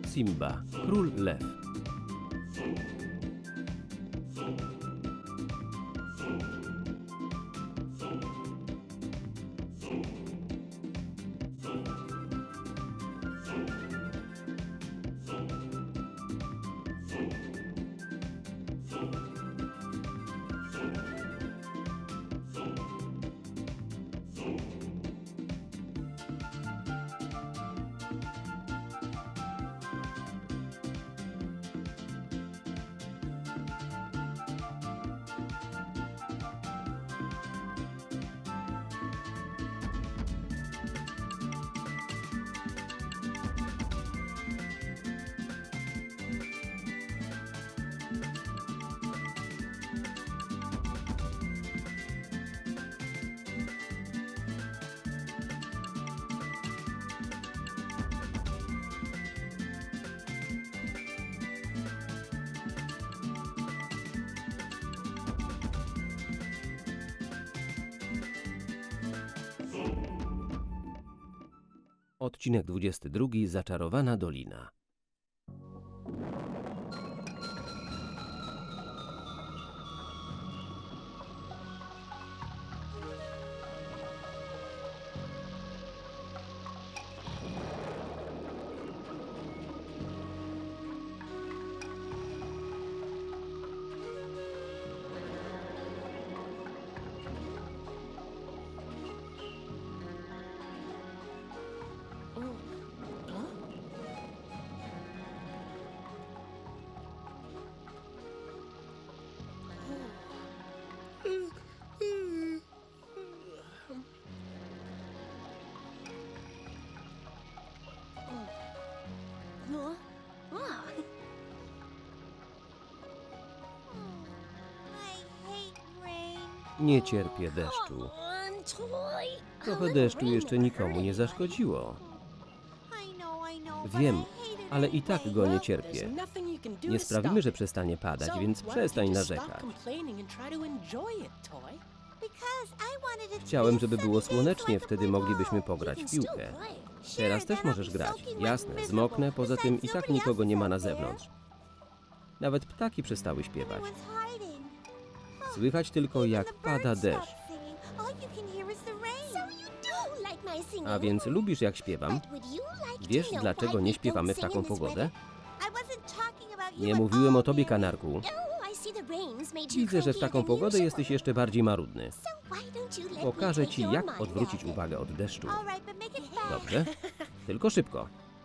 Simba, król lew. Odcinek 22. Zaczarowana dolina. Nie cierpię deszczu. Trochę deszczu jeszcze nikomu nie zaszkodziło. Wiem, ale i tak go nie cierpię. Nie sprawimy, że przestanie padać, więc przestań narzekać. Chciałem, żeby było słonecznie, wtedy moglibyśmy pograć w piłkę. Teraz też możesz grać. Jasne, zmoknę, poza tym i tak nikogo nie ma na zewnątrz. Nawet ptaki przestały śpiewać. Słychać tylko, jak pada deszcz. A więc lubisz, jak śpiewam? Wiesz, dlaczego nie śpiewamy w taką pogodę? Nie mówiłem o tobie, kanarku. Widzę, że w taką pogodę jesteś jeszcze bardziej marudny. Pokażę ci, jak odwrócić uwagę od deszczu. Dobrze? Tylko szybko.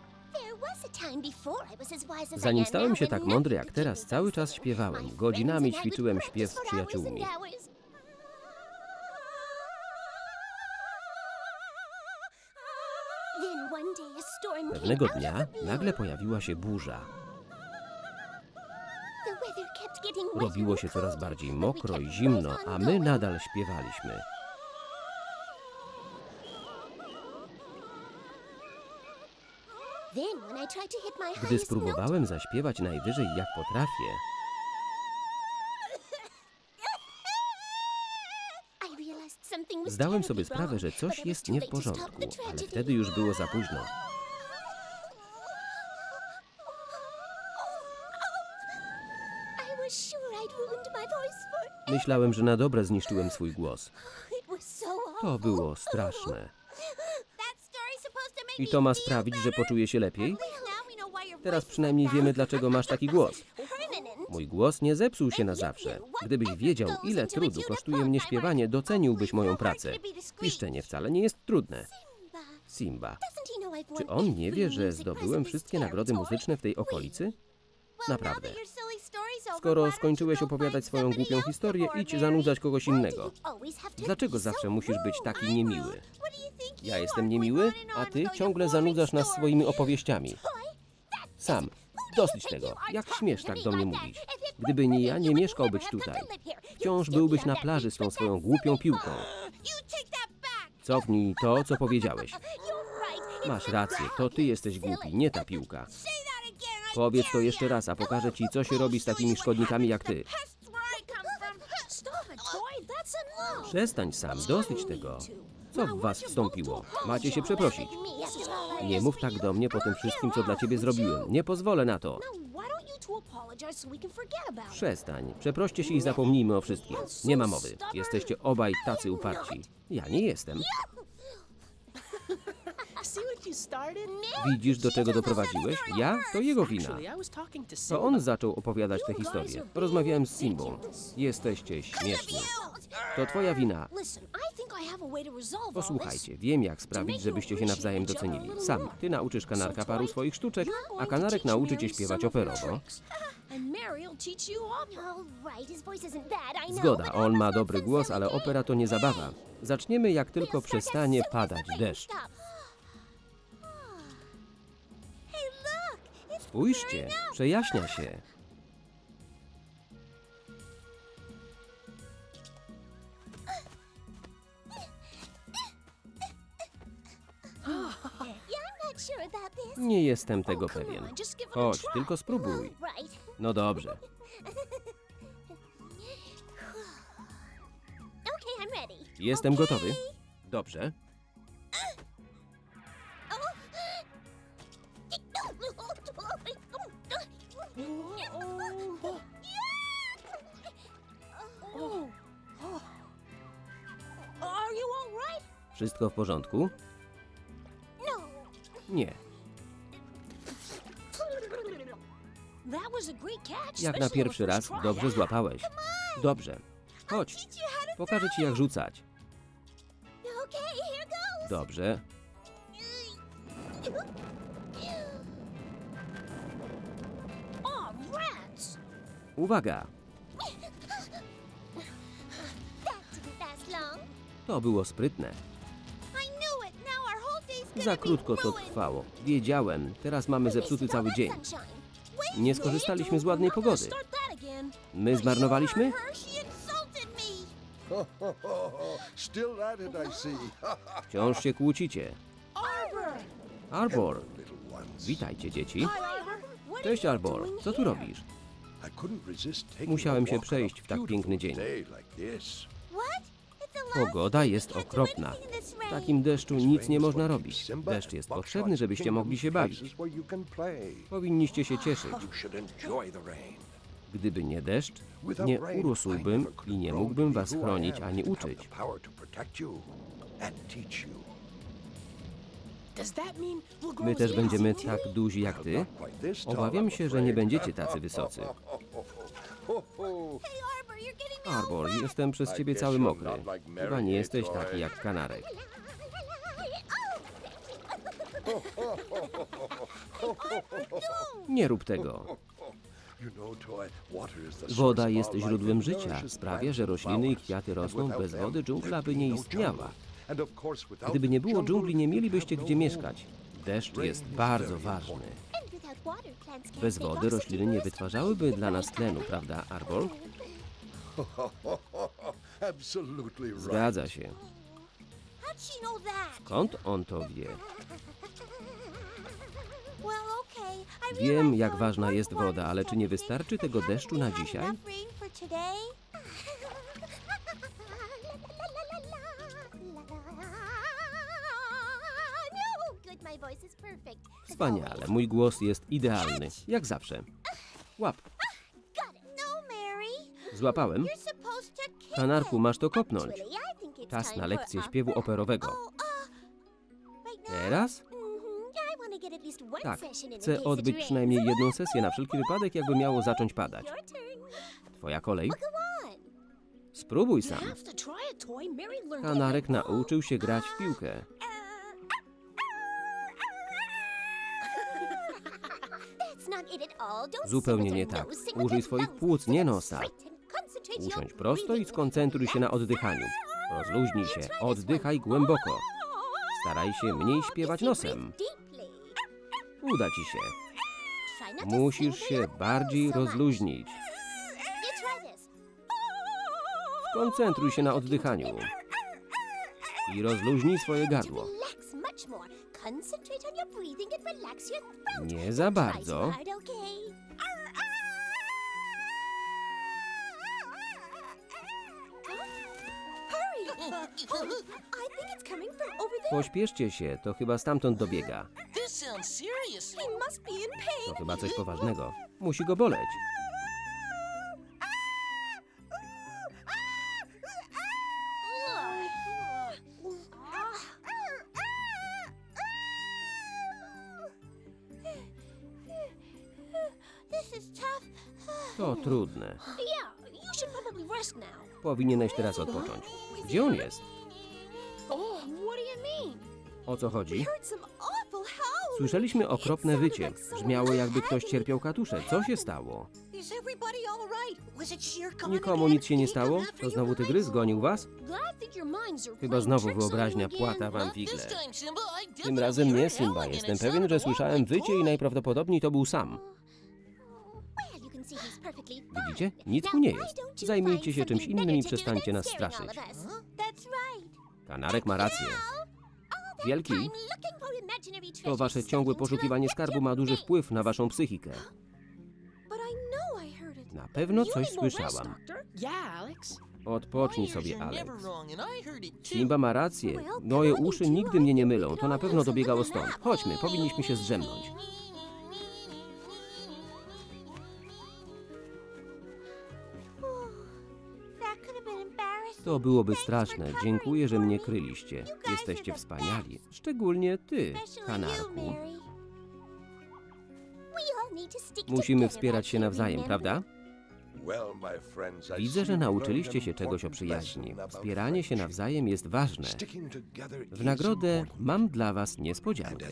Zanim stałem się tak mądry jak teraz, cały czas śpiewałem. Godzinami ćwiczyłem śpiew z przyjaciółmi. Pewnego dnia nagle pojawiła się burza. Robiło się coraz bardziej mokro i zimno, a my nadal śpiewaliśmy. Gdy spróbowałem zaśpiewać najwyżej jak potrafię, zdałem sobie sprawę, że coś jest nie w porządku, ale wtedy już było za późno. Myślałem, że na dobre zniszczyłem swój głos. To było straszne. I to ma sprawić, że poczuję się lepiej? Teraz przynajmniej wiemy, dlaczego masz taki głos. Mój głos nie zepsuł się na zawsze. Gdybyś wiedział, ile trudu kosztuje mnie śpiewanie, doceniłbyś moją pracę. Piszczenie wcale nie jest trudne. Simba. Czy on nie wie, że zdobyłem wszystkie nagrody muzyczne w tej okolicy? Naprawdę. Skoro skończyłeś opowiadać swoją głupią historię, idź zanudzać kogoś innego. Dlaczego zawsze musisz być taki niemiły? Ja jestem niemiły, a ty ciągle zanudzasz nas swoimi opowieściami. Sam, dosyć tego. Jak śmiesz tak do mnie mówić? Gdyby nie ja, nie mieszkałbyś tutaj. Wciąż byłbyś na plaży z tą swoją głupią piłką. Cofnij to, co powiedziałeś. Masz rację, to ty jesteś głupi, nie ta piłka. Powiedz to jeszcze raz, a pokażę ci, co się robi z takimi szkodnikami jak ty. Przestań, Sam, dosyć tego. Co w was wstąpiło? Macie się przeprosić. Nie mów tak do mnie po tym wszystkim, co dla ciebie zrobiłem. Nie pozwolę na to. Przestań. Przeproście się i zapomnijmy o wszystkim. Nie ma mowy. Jesteście obaj tacy uparci. Ja nie jestem. Widzisz, do czego doprowadziłeś? Ja? To jego wina. To on zaczął opowiadać tę historię. Rozmawiałem z Simbą. Jesteście śmieszni. To twoja wina. Posłuchajcie, wiem jak sprawić, żebyście się nawzajem docenili. Sam, ty nauczysz Kanarka paru swoich sztuczek, a Kanarek nauczy cię śpiewać operowo. Zgoda, on ma dobry głos, ale opera to nie zabawa. Zaczniemy, jak tylko przestanie padać deszcz. Spójrzcie, przejaśnia się. Nie jestem tego pewien. Chodź, tylko spróbuj. No dobrze. Jestem gotowy. Dobrze. Wszystko w porządku? Nie. Jak na pierwszy raz dobrze złapałeś. Dobrze. Chodź. Pokażę ci, jak rzucać. Dobrze. Uwaga. To było sprytne. Za krótko to trwało. Wiedziałem. Teraz mamy zepsuty cały dzień. Nie skorzystaliśmy z ładnej pogody. My zmarnowaliśmy? Wciąż się kłócicie. Arbor. Witajcie, dzieci. Cześć, Arbor. Co tu robisz? Musiałem się przejść w tak piękny dzień. Pogoda jest okropna. W takim deszczu nic nie można robić. Deszcz jest potrzebny, żebyście mogli się bawić. Powinniście się cieszyć. Gdyby nie deszcz, nie urósłbym i nie mógłbym was chronić ani uczyć. My też będziemy tak duzi jak ty? Obawiam się, że nie będziecie tacy wysocy. Arbor, jestem przez ciebie cały mokry. Chyba nie jesteś taki jak Kanarek. Nie rób tego. Woda jest źródłem życia. Sprawia, że rośliny i kwiaty rosną. Bez wody dżungla by nie istniała. Gdyby nie było dżungli, nie mielibyście gdzie mieszkać. Deszcz jest bardzo ważny. Bez wody rośliny nie wytwarzałyby dla nas tlenu, prawda, Arbor? Zgadza się. Skąd on to wie? Wiem, jak ważna jest woda, ale czy nie wystarczy tego deszczu na dzisiaj? Wspaniale, mój głos jest idealny, jak zawsze. Łap. Złapałem. Kanarku, masz to kopnąć. Czas na lekcję śpiewu operowego. Teraz? Tak, chcę odbyć przynajmniej jedną sesję na wszelki wypadek, jakby miało zacząć padać. Twoja kolej. Spróbuj sam. Kanarek nauczył się grać w piłkę. Zupełnie nie tak. Użyj swoich płuc, nie nosa. Usiądź prosto i skoncentruj się na oddychaniu. Rozluźnij się, oddychaj głęboko. Staraj się mniej śpiewać nosem. Uda ci się. Musisz się bardziej rozluźnić. Skoncentruj się na oddychaniu. I rozluźnij swoje gardło. Nie za bardzo. Pośpieszcie się, to chyba stamtąd dobiega. To chyba coś poważnego. Musi go boleć. To trudne. Powinieneś teraz odpocząć. Gdzie on jest? O co chodzi? Słyszeliśmy okropne wycie. Brzmiało, jakby ktoś cierpiał katusze. Co się stało? Nikomu nic się nie stało? To znowu tygrys gonił was? Chyba znowu wyobraźnia płata wam figle. Tym razem nie, Simba. Jestem pewien, że słyszałem wycie i najprawdopodobniej to był sam. Widzicie? Nic mu nie jest. Zajmijcie się czymś innym i przestańcie nas straszyć. Kanarek ma rację. Wielki, to wasze ciągłe poszukiwanie skarbu ma duży wpływ na waszą psychikę. Na pewno coś słyszałam. Odpocznij sobie, Alex. Simba ma rację. Moje uszy nigdy mnie nie mylą. To na pewno dobiegało stąd. Chodźmy, powinniśmy się zdrzemnąć. To byłoby straszne. Dziękuję, że mnie kryliście. Jesteście wspaniali. Szczególnie ty, kanarku. Musimy wspierać się nawzajem, prawda? Widzę, że nauczyliście się czegoś o przyjaźni. Wspieranie się nawzajem jest ważne. W nagrodę mam dla was niespodziankę.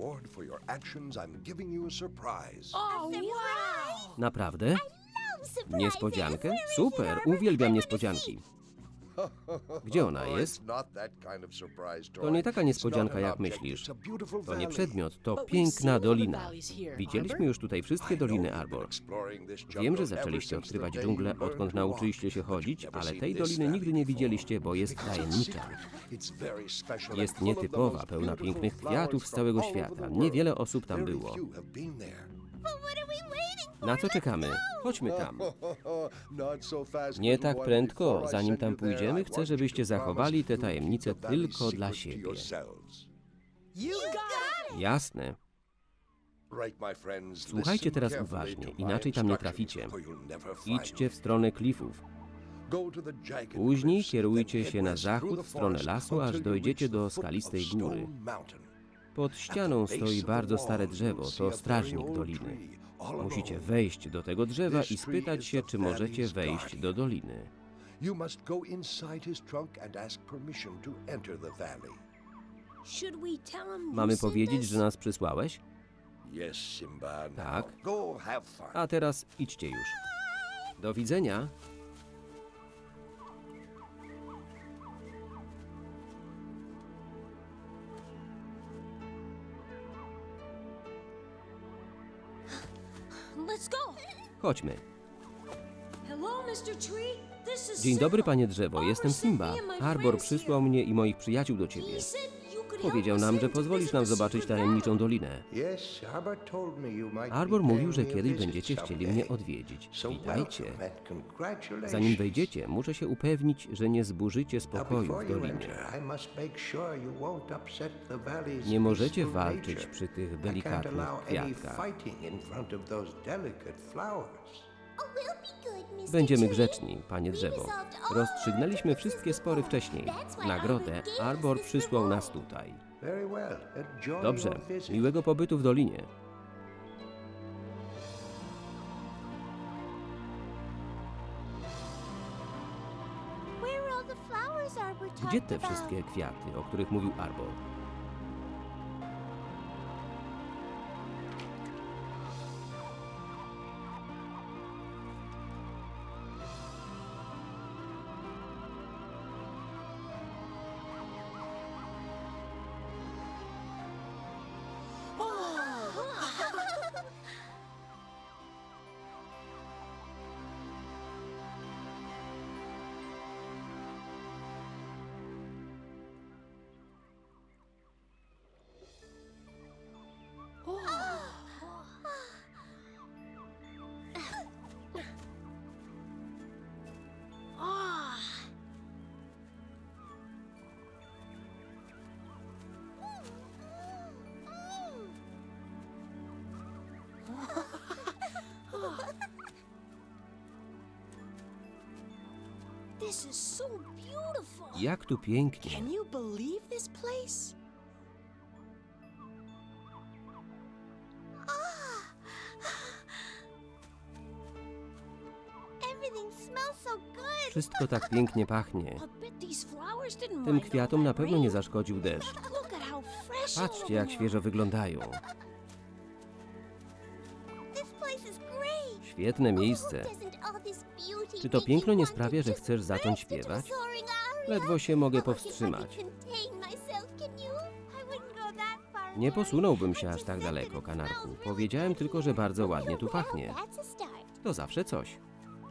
Naprawdę? Niespodziankę? Super, uwielbiam niespodzianki. Gdzie ona jest? To nie taka niespodzianka, jak myślisz. To nie przedmiot, to piękna dolina. Widzieliśmy już tutaj wszystkie doliny Arbor. Wiem, że zaczęliście odkrywać dżunglę, odkąd nauczyliście się chodzić, ale tej doliny nigdy nie widzieliście, bo jest tajemnicza. Jest nietypowa, pełna pięknych kwiatów z całego świata. Niewiele osób tam było. Na co czekamy? Chodźmy tam. Nie tak prędko. Zanim tam pójdziemy, chcę, żebyście zachowali te tajemnice tylko dla siebie. Jasne. Słuchajcie teraz uważnie, inaczej tam nie traficie. Idźcie w stronę klifów. Później kierujcie się na zachód, w stronę lasu, aż dojdziecie do skalistej góry. Pod ścianą stoi bardzo stare drzewo, to strażnik doliny. Musicie wejść do tego drzewa i spytać się, czy możecie wejść do doliny. Mamy powiedzieć, że nas przysłałeś? Tak. A teraz idźcie już. Do widzenia. Chodźmy. Dzień dobry, panie drzewo. Jestem Simba. Arbor przysłał mnie i moich przyjaciół do ciebie. Powiedział nam, że pozwolisz nam zobaczyć tajemniczą dolinę. Arbor mówił, że kiedyś będziecie chcieli mnie odwiedzić. Witajcie. Zanim wejdziecie, muszę się upewnić, że nie zburzycie spokoju w dolinie. Nie możecie walczyć przy tych delikatnych kwiatkach. Będziemy grzeczni, panie drzewo. Rozstrzygnęliśmy wszystkie spory wcześniej. W nagrodę Arbor przysłał nas tutaj. Dobrze, miłego pobytu w dolinie. Gdzie te wszystkie kwiaty, o których mówił Arbor? Jak tu pięknie. Can you believe this place? Wszystko tak pięknie pachnie. I bet these flowers didn't Tym mind all kwiatom na that pewno rain. nie zaszkodził deszcz. Look at how fresh all Patrzcie, of jak them świeżo wyglądają. Świetne miejsce. Czy to piękno nie sprawia, że chcesz zacząć śpiewać? Ledwo się mogę powstrzymać. Nie posunąłbym się aż tak daleko, kanarku. Powiedziałem tylko, że bardzo ładnie tu pachnie. To zawsze coś.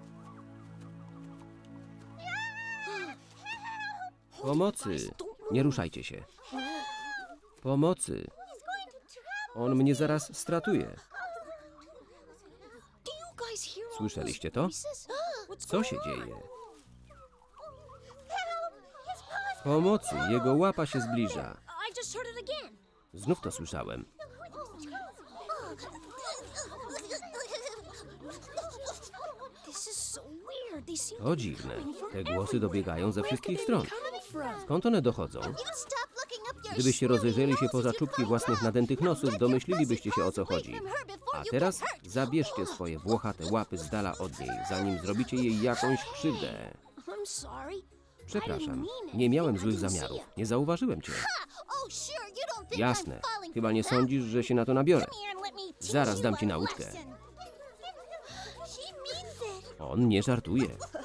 Pomocy! Nie ruszajcie się. Pomocy! On mnie zaraz stratuje. Do you guys hear all Słyszeliście those to? voices? What's Co going się on? dzieje? Pomocy! Jego łapa się zbliża. I just heard it again. Znów to słyszałem. This is so weird. They seem To dziwne. Te głosy dobiegają ze wszystkich stron. Skąd one dochodzą? Gdybyście rozejrzeli się poza czubki własnych nadętych nosów, domyślilibyście się, o co chodzi. A teraz zabierzcie swoje włochate łapy z dala od niej, zanim zrobicie jej jakąś krzywdę. I'm sorry. Przepraszam, nie miałem złych zamiarów. Nie zauważyłem cię. Jasne. Chyba nie sądzisz, że się na to nabiorę. Zaraz dam ci nauczkę. On nie żartuje.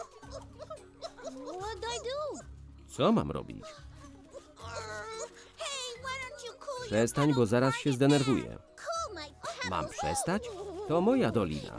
What'd I do? Co mam robić? Przestań, bo zaraz się zdenerwuję. Mam przestać? To moja dolina.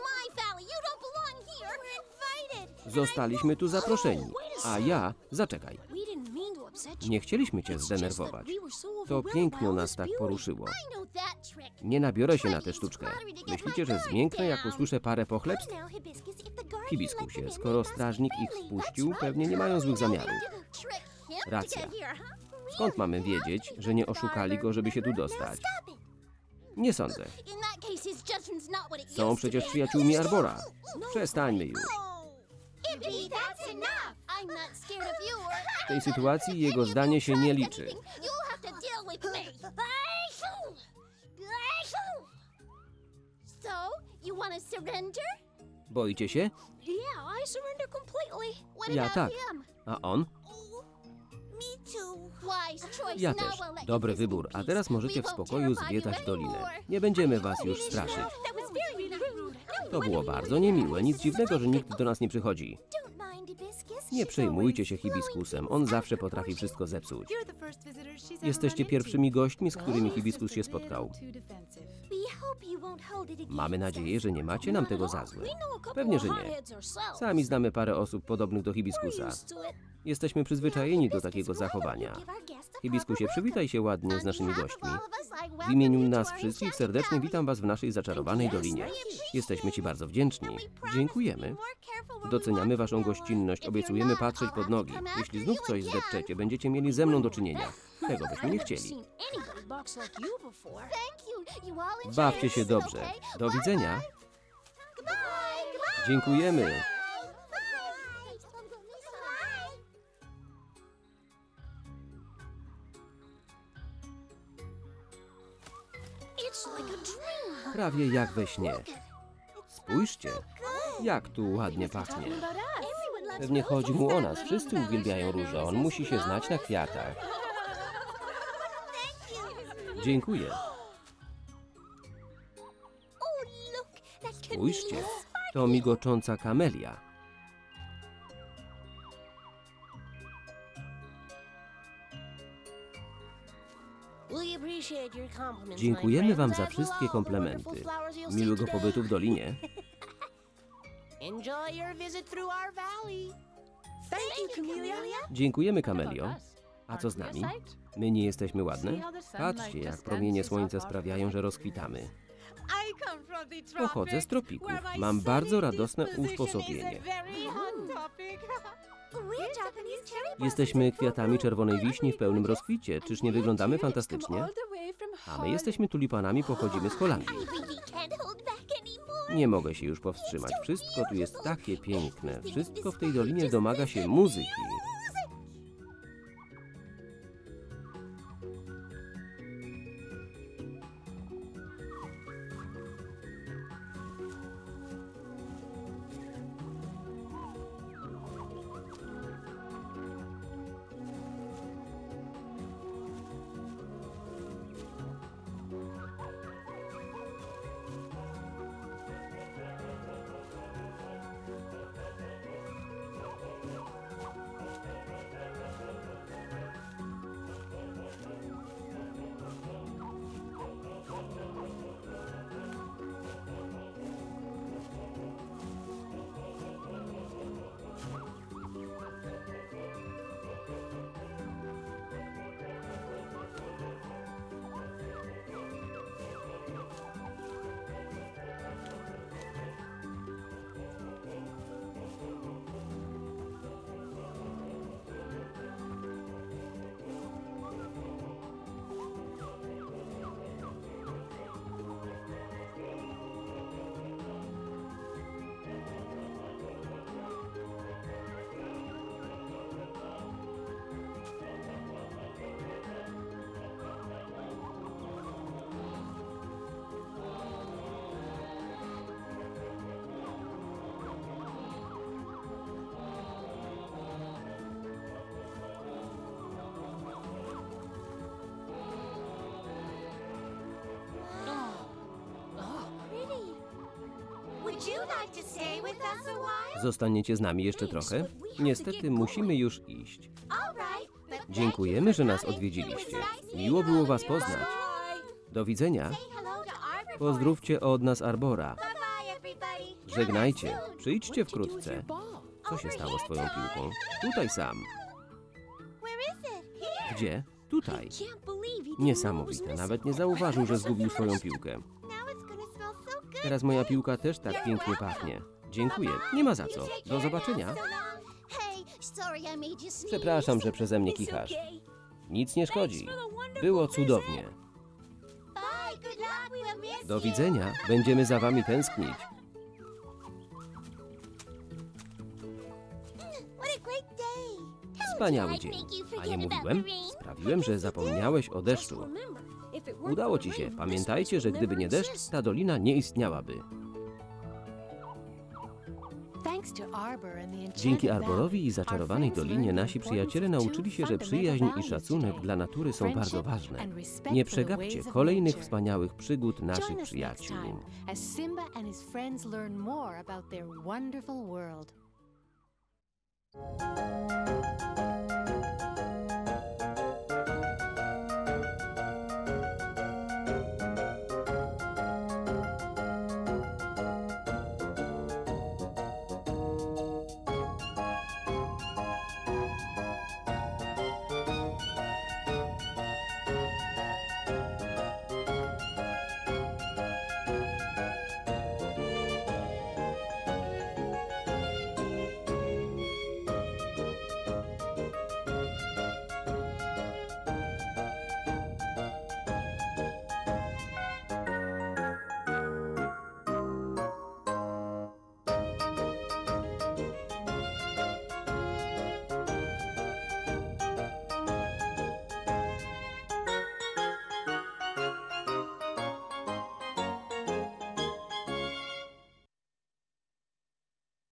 Zostaliśmy tu zaproszeni. A ja... Zaczekaj. We didn't mean to upset you. Nie chcieliśmy cię It's just zdenerwować. that we were so To overwhelmed by piękno all nas this tak beauty. poruszyło. Nie nabiorę się na tę sztuczkę. Myślicie, że zmięknę, jak usłyszę parę pochlebstw? Hibiskusie, skoro strażnik ich wpuścił, pewnie nie mają złych zamiarów. Racja. Skąd mamy wiedzieć, że nie oszukali go, żeby się tu dostać? Nie sądzę. Są przecież przyjaciółmi Arbora. Przestańmy już. W tej sytuacji jego zdanie się nie liczy. Boicie się? Yeah, I surrender completely. Ja tak. A on? Ja też. Dobry wybór. A teraz możecie w spokoju zwiedzać dolinę. Nie będziemy was już straszyć. To było bardzo niemiłe. Nic dziwnego, że nikt do nas nie przychodzi. Nie przejmujcie się hibiskusem. On zawsze potrafi wszystko zepsuć. Jesteście pierwszymi gośćmi, z którymi hibiskus się spotkał. Mamy nadzieję, że nie macie nam tego za złe. Pewnie, że nie. Sami znamy parę osób podobnych do hibiskusa. Jesteśmy przyzwyczajeni do takiego zachowania. Hibiskusie, przywitaj się ładnie z naszymi gośćmi. W imieniu nas wszystkich serdecznie witam was w naszej zaczarowanej dolinie. Jesteśmy ci bardzo wdzięczni. Dziękujemy. Doceniamy waszą gościnność. Obiecujemy patrzeć pod nogi. Jeśli znów coś zdepczecie, będziecie mieli ze mną do czynienia. Tego byśmy nie chcieli. Bawcie się dobrze. Do widzenia. Dziękujemy. Prawie jak we śnie. Spójrzcie, jak tu ładnie pachnie. Pewnie chodzi mu o nas. Wszyscy uwielbiają róże. On musi się znać na kwiatach. Dziękuję. Spójrzcie, to migocząca kamelia. Dziękujemy wam za wszystkie komplementy. Miłego pobytu w dolinie. Dziękujemy, Kamelio. A co z nami? My nie jesteśmy ładne? Patrzcie, jak promienie słońca sprawiają, że rozkwitamy. Pochodzę z tropików. Mam bardzo radosne usposobienie. Jesteśmy kwiatami czerwonej wiśni w pełnym rozkwicie. Czyż nie wyglądamy fantastycznie? A my jesteśmy tulipanami, pochodzimy z Holandii. Nie mogę się już powstrzymać. Wszystko tu jest takie piękne. Wszystko w tej dolinie domaga się muzyki. Zostaniecie z nami jeszcze trochę? Niestety musimy już iść. Dziękujemy, że nas odwiedziliście. Miło było was poznać. Do widzenia. Pozdrówcie od nas Arbora. Żegnajcie. Przyjdźcie wkrótce. Co się stało z twoją piłką? Tutaj sam. Gdzie? Tutaj. Niesamowite. Nawet nie zauważył, że zgubił swoją piłkę. Teraz moja piłka też tak pięknie pachnie. Dziękuję. Nie ma za co. Do zobaczenia. Przepraszam, że przeze mnie kichasz. Nic nie szkodzi. Było cudownie. Do widzenia. Będziemy za wami tęsknić. Wspaniały dzień. A nie mówiłem? Sprawiłem, że zapomniałeś o deszczu. Udało ci się. Pamiętajcie, że gdyby nie deszcz, ta dolina nie istniałaby. Dzięki Arborowi i zaczarowanej dolinie nasi przyjaciele nauczyli się, że przyjaźń i szacunek dla natury są bardzo ważne. Nie przegapcie kolejnych wspaniałych przygód naszych przyjaciół. Simba